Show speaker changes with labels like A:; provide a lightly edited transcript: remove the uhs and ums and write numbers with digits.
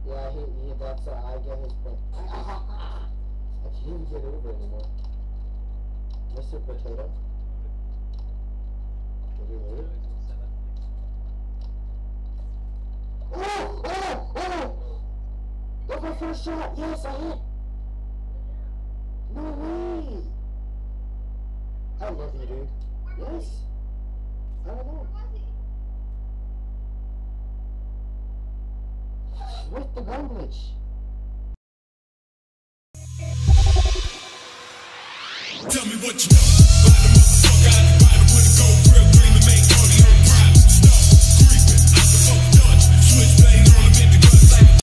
A: Yeah, that's I get his point. I can't even get over anymore. Mr. Potato. Did he leave? Oh! Oh! Oh! That's my first shot! Yes, I hit! No way! I love you, dude. Yes? I don't know. With the gun glitch.
B: Tell me what you know.